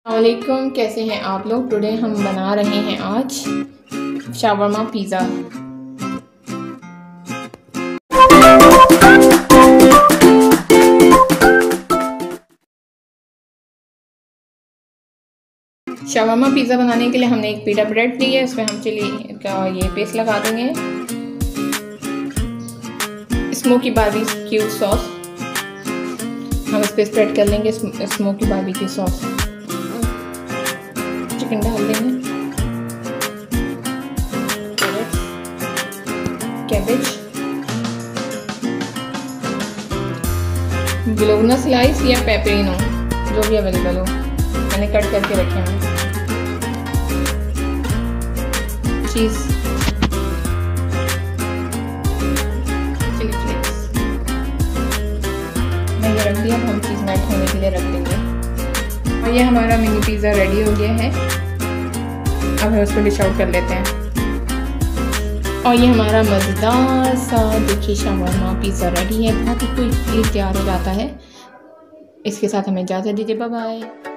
अस्सलामुअलैकुम, कैसे हैं आप लोग। टुडे हम बना रहे हैं आज शावरमा पिज़्ज़ा। शावरमा पिज़्ज़ा बनाने के लिए हमने एक पीटा ब्रेड ली है, इसमें हम चिली का ये पेस्ट लगा देंगे। स्मोकी बारबेक्यू सॉस हम इस पर स्प्रेड कर लेंगे। स्मोकी बारबेक्यू सॉस चिकन डाल देंगे, कैबेज, बोलोग्ना स्लाइस या पेपरिनो जो भी अवेलेबल हो, मैंने कट करके रखे हैं। चीज़, चिली फ्लेक्स मैं ये रख दिया। हम चीज़ मेल्ट होने के लिए रख देंगे और ये हमारा मिनी पिज़्ज़ा रेडी हो गया है। अब हम उसको डिश आउट कर लेते हैं। और ये हमारा मज़ेदार सा देखिए शावरमा पिज़्ज़ा रेडी है। बहुत ही क्विकली तैयार हो जाता है। इसके साथ हमें इजाज़त दीजिए, बाय बाय।